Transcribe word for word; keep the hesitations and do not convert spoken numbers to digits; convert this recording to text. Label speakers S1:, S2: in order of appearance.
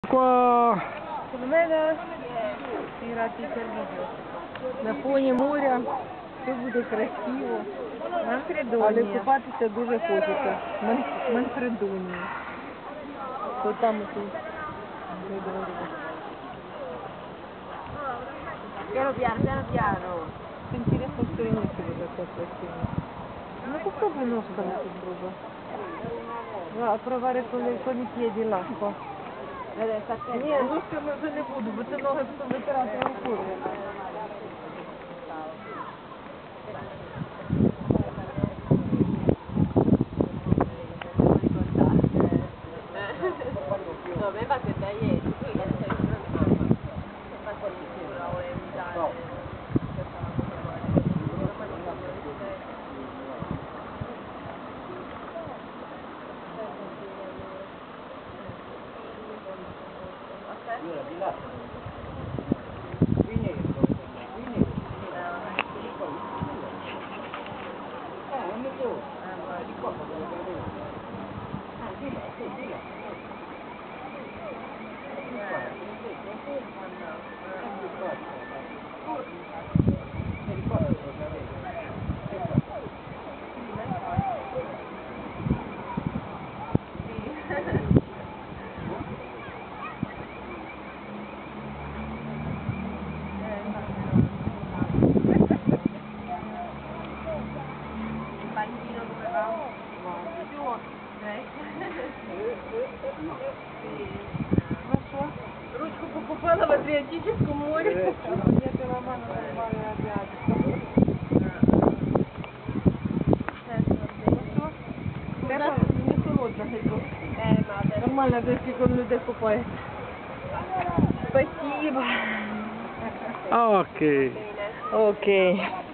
S1: Qua
S2: Secondo me da tirati il video. На фоні моря все буде красиво. Манфредонія. Але купатися дуже хочеться. Ман... Манфредонія. То там тут.
S3: Piano piano, piano piano.
S2: Интересно, что и ночью будет такая красивая. Ну попробуй ножками попробуй. Да, provare con, le, con i piedi l'acqua. Ні, ножками вже не буду, бо це ноги потім витирати рукою.
S3: No, me va che da ieri, tu che sei
S2: Ручку покупала в Адриатическом море. Нет, Романа нормально Адриатическом. Не холодно, нормально, до скільки людей купає. Спасибо.
S1: окей.
S2: Окей.